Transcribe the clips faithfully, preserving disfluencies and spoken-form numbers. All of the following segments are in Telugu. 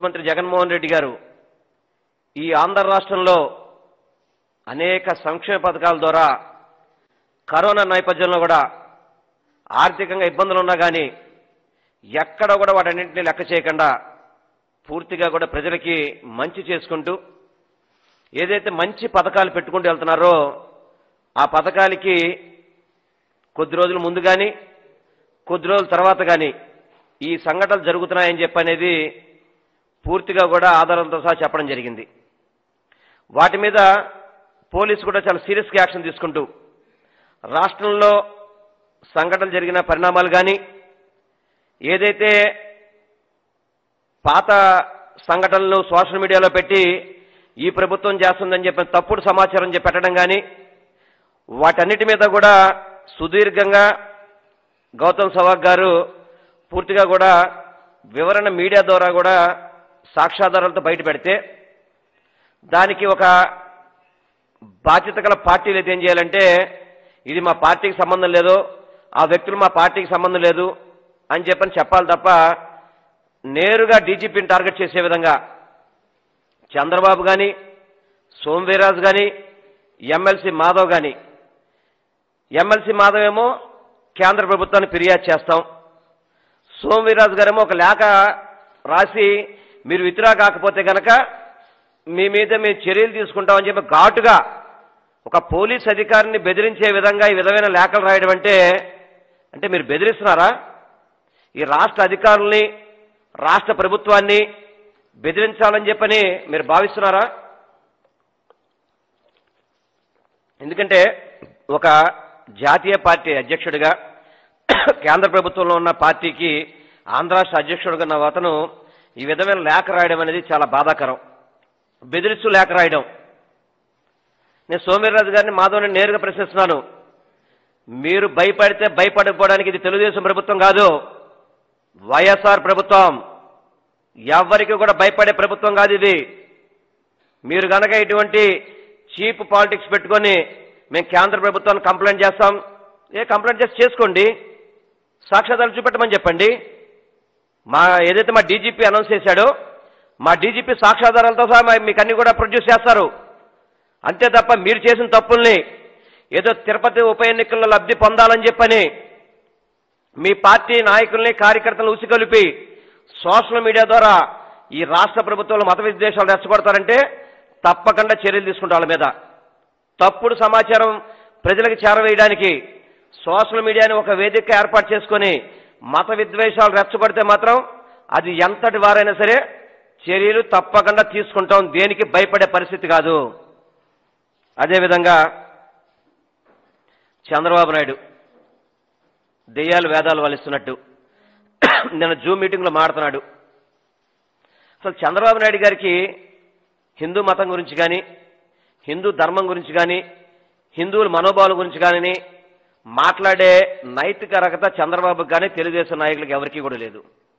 ముఖ్యమంత్రి జగన్మోహన్ రెడ్డి గారు ఈ ఆంధ్ర రాష్ట్రంలో అనేక సంక్షేమ పథకాల ద్వారా కరోనా నేపథ్యంలో కూడా ఆర్థికంగా ఇబ్బందులు ఉన్నా కానీ ఎక్కడ కూడా వాటన్నింటినీ లెక్క చేయకుండా పూర్తిగా కూడా ప్రజలకి మంచి చేసుకుంటూ ఏదైతే మంచి పథకాలు పెట్టుకుంటూ వెళ్తున్నారో ఆ పథకాలకి కొద్ది రోజుల ముందు కానీ కొద్ది రోజుల తర్వాత కానీ ఈ సంఘటనలు జరుగుతున్నాయని చెప్పనేది పూర్తిగా కూడా ఆధారాలతో సహా చెప్పడం జరిగింది. వాటి మీద పోలీసు కూడా చాలా సీరియస్గా యాక్షన్ తీసుకుంటూ రాష్ట్రంలో సంఘటనలు జరిగిన పరిణామాలు కానీ ఏదైతే పాత సంఘటనలు సోషల్ మీడియాలో పెట్టి ఈ ప్రభుత్వం చేస్తుందని చెప్పిన తప్పుడు సమాచారం చెప్పి పెట్టడం కానీ వాటన్నిటి మీద కూడా సుదీర్ఘంగా గౌతమ్ సవాగ్ గారు పూర్తిగా కూడా వివరణ మీడియా ద్వారా కూడా సాక్ష్యాధారాలతో బయట పెడితే దానికి ఒక బాధ్యత గల పార్టీలు అయితే ఏం చేయాలంటే ఇది మా పార్టీకి సంబంధం లేదు, ఆ వ్యక్తులు మా పార్టీకి సంబంధం లేదు అని చెప్పని చెప్పాలి తప్ప నేరుగా డీజీపీని టార్గెట్ చేసే విధంగా చంద్రబాబు కానీ సోమవీరాజు కానీ ఎమ్మెల్సీ మాధవ్ కానీ ఎమ్మెల్సీ మాధవ్ ఏమో కేంద్ర ప్రభుత్వాన్ని ఫిర్యాదు చేస్తాం, సోమవీరాజు గారేమో ఒక లేఖ రాసి మీరు విత్డ్రా కాకపోతే కనుక మీ మీద మేము చర్యలు తీసుకుంటామని చెప్పి ఘాటుగా ఒక పోలీస్ అధికారిని బెదిరించే విధంగా ఈ విధమైన లేఖలు రాయడం అంటే అంటే మీరు బెదిరిస్తున్నారా? ఈ రాష్ట్ర అధికారుల్ని రాష్ట్ర ప్రభుత్వాన్ని బెదిరించాలని చెప్పని మీరు భావిస్తున్నారా? ఎందుకంటే ఒక జాతీయ పార్టీ అధ్యక్షుడిగా కేంద్ర ప్రభుత్వంలో ఉన్న పార్టీకి ఆంధ్ర రాష్ట్ర అధ్యక్షుడిగా ఉన్న అతను ఈ విధమైన లేఖ రాయడం అనేది చాలా బాధాకరం. బెదిరిస్తూ లేఖ రాయడం. నేను సోమవీర్రాజు గారిని మాధవ్ని నేరుగా ప్రశ్నిస్తున్నాను, మీరు భయపడితే భయపడిపోవడానికి ఇది తెలుగుదేశం ప్రభుత్వం కాదు, వైఎస్ఆర్ ప్రభుత్వం. ఎవరికి కూడా భయపడే ప్రభుత్వం కాదు ఇది. మీరు కనుక ఇటువంటి చీప్ పాలిటిక్స్ పెట్టుకొని మేము కేంద్ర ప్రభుత్వాన్ని కంప్లైంట్ చేస్తాం, ఏ కంప్లైంట్ చేసి చేసుకోండి, సాక్ష్యాధారాలు చూపెట్టమని చెప్పండి. మా ఏదైతే మా డీజీపీ అనౌన్స్ చేశాడో మా డీజీపీ సాక్ష్యాధారాలతో సహా మీకు అన్ని కూడా ప్రొడ్యూస్ చేస్తారు. అంతే తప్ప మీరు చేసిన తప్పుల్ని ఏదో తిరుపతి ఉప ఎన్నికల్లో లబ్ధి పొందాలని చెప్పని మీ పార్టీ నాయకుల్ని కార్యకర్తలను ఉసిగొలిపి సోషల్ మీడియా ద్వారా ఈ రాష్ట్ర ప్రభుత్వంలో మత విద్వేషాలు రెచ్చగొడతారంటే తప్పకుండా చర్యలు తీసుకుంటాం. వాళ్ళ మీద తప్పుడు సమాచారం ప్రజలకు చేరవేయడానికి సోషల్ మీడియాని ఒక వేదిక ఏర్పాటు చేసుకొని మత విద్వేషాలు రెచ్చగొడితే మాత్రం అది ఎంతటి వారైనా సరే చర్యలు తప్పకుండా తీసుకుంటాం, దేనికి భయపడే పరిస్థితి కాదు. అదేవిధంగా చంద్రబాబు నాయుడు దెయ్యాలు వేదాలు వలిస్తున్నట్టు నిన్న జూమ్ మీటింగ్లో మాట్లాడుతున్నాడు. అసలు చంద్రబాబు నాయుడు గారికి హిందూ మతం గురించి కానీ హిందూ ధర్మం గురించి కానీ హిందువుల మనోభావాల గురించి కానీ మాట్లాడే నైతిక అర్హత చంద్రబాబుకి కానీ తెలుగుదేశం నాయకులకు ఎవరికీ కూడా లేదు.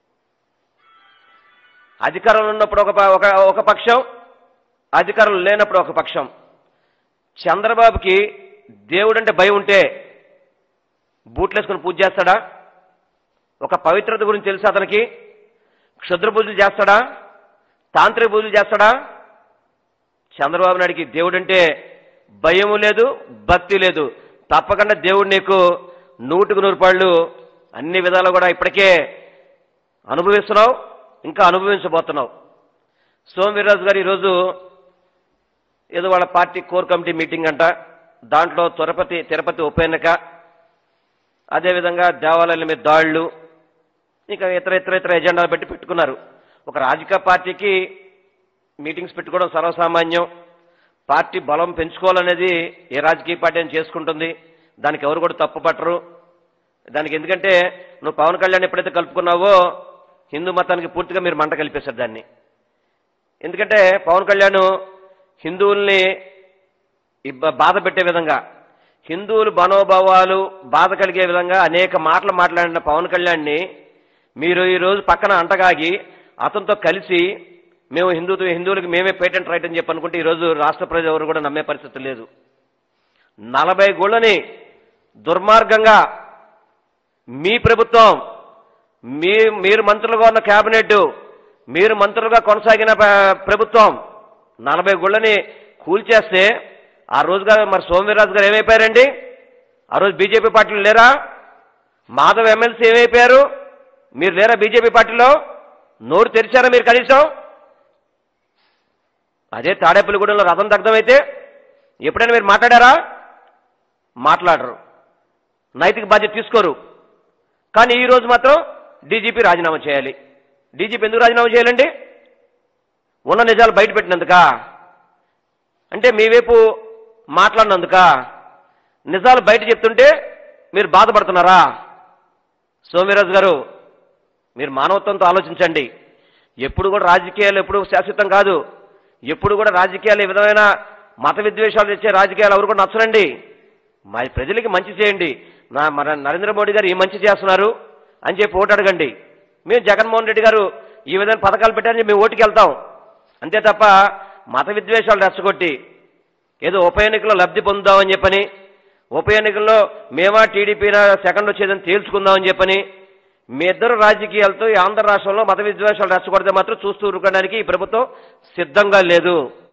అధికారంలో ఉన్నప్పుడు ఒక ఒక పక్షం, అధికారంలో లేనప్పుడు ఒక పక్షం. చంద్రబాబుకి దేవుడంటే భయం ఉంటే బూట్లేసుకుని పూజ చేస్తాడా? ఒక పవిత్రత గురించి తెలుసు అతనికి? క్షుద్ర పూజలు చేస్తాడా? తాంత్రిక పూజలు చేస్తాడా? చంద్రబాబు నాయుడికి దేవుడంటే భయము లేదు, భక్తి లేదు. తప్పకుండా దేవుడు నీకు నూటికి నూరు పాళ్ళు అన్ని విధాలు కూడా ఇప్పటికే అనుభవిస్తున్నావు, ఇంకా అనుభవించబోతున్నావు. సోమవీర్రాజు గారు ఈరోజు ఏదో వాళ్ళ పార్టీ కోర్ కమిటీ మీటింగ్ అంట, దాంట్లో తిరుపతి తిరుపతి ఉప ఎన్నిక, అదేవిధంగా దేవాలయాల మీద దాడులు, ఇంకా ఇతర ఇతర ఇతర ఎజెండాలు పెట్టి పెట్టుకున్నారు. ఒక రాజకీయ పార్టీకి మీటింగ్స్ పెట్టుకోవడం సర్వసామాన్యం. పార్టీ బలం పెంచుకోవాలనేది ఏ రాజకీయ పార్టీ అని చేసుకుంటుంది, దానికి ఎవరు కూడా తప్పు పట్టరు. దానికి ఎందుకంటే నువ్వు పవన్ కళ్యాణ్ ఎప్పుడైతే కలుపుకున్నావో హిందూ మతానికి పూర్తిగా మీరు మంట కలిపేశారు దాన్ని. ఎందుకంటే పవన్ కళ్యాణ్ హిందువుల్ని బాధ పెట్టే విధంగా, హిందువుల మనోభావాలు బాధ కలిగే విధంగా అనేక మాటలు మాట్లాడిన పవన్ కళ్యాణ్ని మీరు ఈరోజు పక్కన అంటగాగి అతనితో కలిసి మేము హిందూ హిందువులకి మేమే పేటెంట్ రైట్ అని చెప్పి అనుకుంటే ఈరోజు రాష్ట్ర ప్రజలు ఎవరు కూడా నమ్మే పరిస్థితి లేదు. నలభై గుళ్ళని దుర్మార్గంగా మీ ప్రభుత్వం, మీ మీరు మంత్రులుగా ఉన్న కేబినెట్ మీరు మంత్రులుగా కొనసాగిన ప్రభుత్వం నలభై గుళ్ళని కూల్చేస్తే ఆ రోజుగా మరి సోమవీర్రాజు గారు ఏమైపోయారండి? ఆ రోజు బీజేపీ పార్టీలు లేరా? మాధవ్ ఎమ్మెల్సీ ఏమైపోయారు? మీరు లేరా బీజేపీ పార్టీలో? నోరు తెరిచారా మీరు కనీసం? అదే తాడేపల్లిగూడెంలో రథం దగ్ధమైతే ఎప్పుడైనా మీరు మాట్లాడారా? మాట్లాడరు, నైతిక బాధ్యత తీసుకోరు. కానీ ఈరోజు మాత్రం డీజీపీ రాజీనామా చేయాలి. డీజీపీ ఎందుకు రాజీనామా చేయాలండి? ఉన్న నిజాలు బయట పెట్టినందుక? అంటే మీ వైపు మాట్లాడినందుక? నిజాలు బయట చెప్తుంటే మీరు బాధపడుతున్నారా? సోమవీర్రాజు గారు, మీరు మానవత్వంతో ఆలోచించండి. ఎప్పుడు కూడా రాజకీయాలు ఎప్పుడు శాశ్వతం కాదు. ఎప్పుడు కూడా రాజకీయాలు ఈ విధమైన మత విద్వేషాలు తెచ్చే రాజకీయాలు ఎవరు కూడా నచ్చరండి. మా ప్రజలకి మంచి చేయండి. నా మన నరేంద్ర మోడీ గారు ఈ మంచి చేస్తున్నారు అని చెప్పి ఓటు అడగండి. మేము జగన్మోహన్ రెడ్డి గారు ఈ విధంగా పథకాలు పెట్టారని మేము ఓటుకి వెళ్తాం. అంతే తప్ప మత విద్వేషాలు రెచ్చగొట్టి ఏదో ఉప ఎన్నికల్లో లబ్ధి పొందుదామని చెప్పని, ఉప ఎన్నికల్లో మేమా టీడీపీనా సెకండ్ వచ్చేదని తేల్చుకుందామని చెప్పని, మీ ఇద్దరు రాజకీయాలతో ఈ ఆంధ్ర రాష్ట్రంలో మత విద్వేషాలు రెచ్చగొడితే మాత్రం చూస్తూ ఊరుకోవడానికి ఈ ప్రభుత్వం సిద్ధంగా లేదు.